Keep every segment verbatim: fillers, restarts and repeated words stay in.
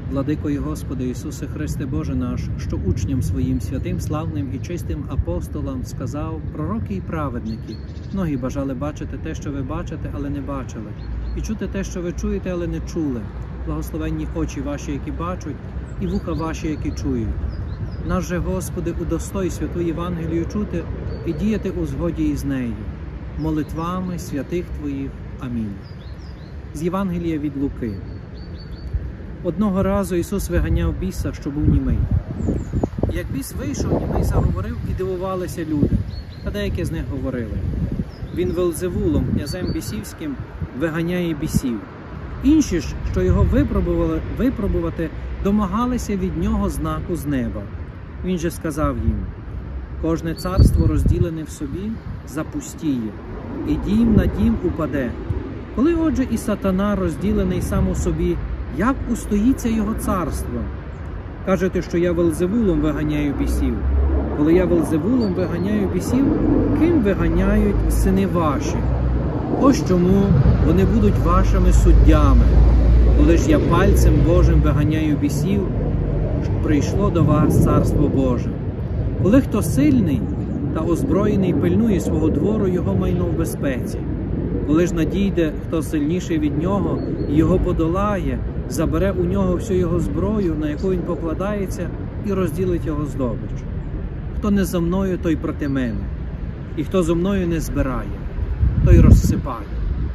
Владико і Господи Ісусе Христе Боже наш, що учням своїм святим, славним і чистим апостолам сказав: пророки і праведники, многі бажали бачити те, що ви бачите, але не бачили, і чути те, що ви чуєте, але не чули. Благословенні очі ваші, які бачать, і вуха ваші, які чують. Наш же, Господи, удостой святу Євангелію чути і діяти у згоді із нею, молитвами святих Твоїх. Амінь. З Євангелія від Луки. Одного разу Ісус виганяв біса, що був німий. Як біс вийшов, німий заговорив, і дивувалися люди, а деякі з них говорили: він Вельзевулом, князем бісівським, виганяє бісів. Інші ж, що його випробували, випробувати, домагалися від нього знаку з неба. Він же сказав їм: кожне царство, розділене в собі, запустіє, і дім на дім упаде. Коли, отже, і сатана розділений сам у собі, як устоїться його царство? Кажете, що я Вельзевулом виганяю бісів. Коли я Вельзевулом виганяю бісів, ким виганяють сини ваші? Ось чому вони будуть вашими суддями. Коли ж я пальцем Божим виганяю бісів, прийшло до вас Царство Боже. Коли хто сильний та озброєний пильнує свого двору, його майно в безпеці. Коли ж надійде хто сильніший від нього і його подолає, забере у нього всю його зброю, на яку він покладається, і розділить його здобич. Хто не за мною, той проти мене, і хто зо мною не збирає, той розсипає.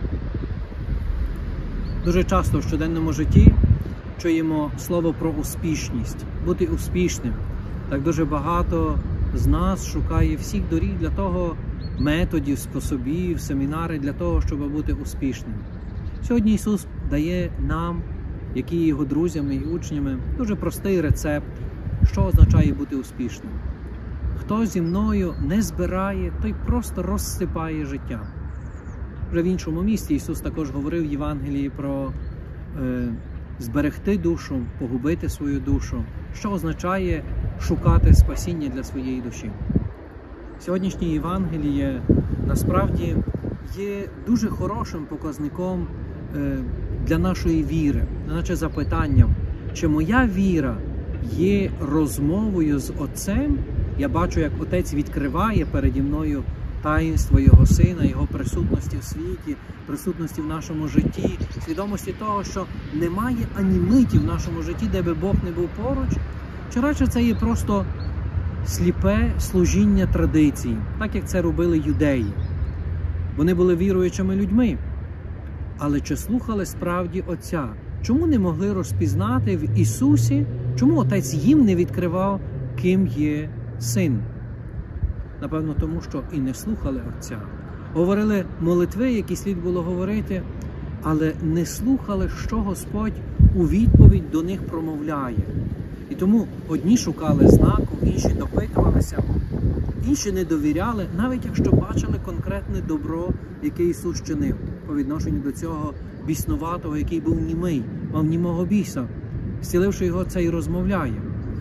Дуже часто в щоденному житті чуємо слово про успішність, бути успішним. Так дуже багато з нас шукає всіх доріг для того, методів, способів, семінари для того, щоб бути успішним. Сьогодні Ісус дає нам, які є Його друзями і учнями, дуже простий рецепт, що означає бути успішним. Хто зі мною не збирає, той просто розсипає життя. Вже в іншому місці Ісус також говорив в Євангелії про е, зберегти душу, погубити свою душу, що означає шукати спасіння для своєї душі. Сьогоднішнє Євангеліє насправді є дуже хорошим показником е, для нашої віри, наче запитанням, чи моя віра є розмовою з Отцем. Я бачу, як Отець відкриває переді мною таїнство Його Сина, Його присутності в світі, присутності в нашому житті, свідомості того, що немає ані миті в нашому житті, де би Бог не був поруч, чи радше це є просто сліпе служіння традиції, так як це робили юдеї. Вони були віруючими людьми, але чи слухали справді Отця? Чому не могли розпізнати в Ісусі, чому Отець їм не відкривав, ким є Син? Напевно, тому що і не слухали Отця. Говорили молитви, які слід було говорити, але не слухали, що Господь у відповідь до них промовляє. І тому одні шукали знаку, інші допитувалися, інші не довіряли, навіть якщо бачили конкретне добро, яке Ісус чинив по відношенню до цього біснуватого, який був німий, мав німого біса. Зціливши його, це й розмовляє.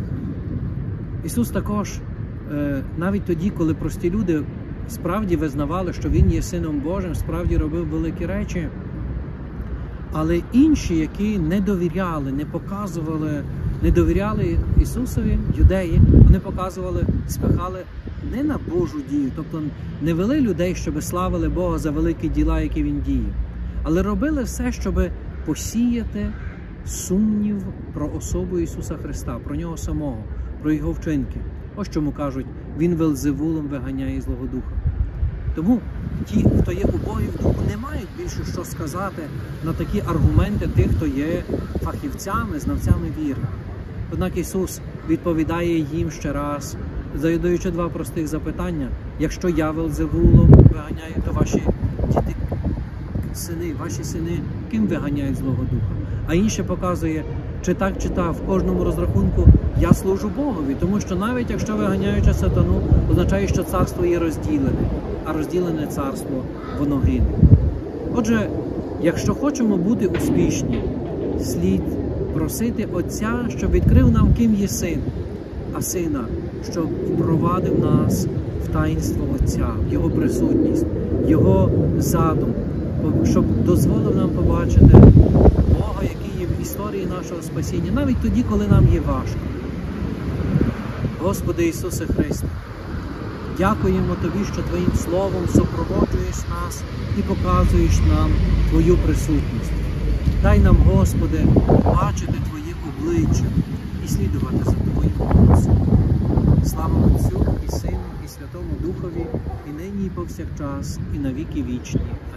Ісус також, навіть тоді, коли прості люди справді визнавали, що Він є Сином Божим, справді робив великі речі, але інші, які не довіряли, не показували, не довіряли Ісусові, юдеї, вони показували, спихали не на Божу дію, тобто не вели людей, щоб славили Бога за великі діла, які Він діє, але робили все, щоб посіяти сумнів про особу Ісуса Христа, про Нього самого, про Його вчинки. Ось чому кажуть, Він Вельзевулом виганяє злого духа. Тому ті, хто є убогі в духу, не мають більше що сказати на такі аргументи тих, хто є фахівцями, знавцями віри. Однак Ісус відповідає їм ще раз, задаючи два простих запитання. Якщо я Вельзевулом виганяю, то ваші діти, сини, ваші сини, ким виганяють злого духа? А інше показує, чи так, чи так, в кожному розрахунку я служу Богові, тому що навіть якщо виганяючи сатану, означає, що царство є розділене, а розділене царство, воно гине. Отже, якщо хочемо бути успішні, слід просити Отця, щоб відкрив нам, ким є Син, а Сина, щоб впровадив нас в таїнство Отця, в Його присутність, Його задум, щоб дозволив нам побачити Бога, який є в історії нашого спасіння, навіть тоді, коли нам є важко. Господи Ісусе Христе, дякуємо Тобі, що Твоїм Словом супроводжуєш нас і показуєш нам Твою присутність. Дай нам, Господи, бачити Твоє обличчя і слідувати за Твоїм голосом. Слава Отцю і Сину, і Святому Духові, і нині, і повсякчас, і на віки вічні.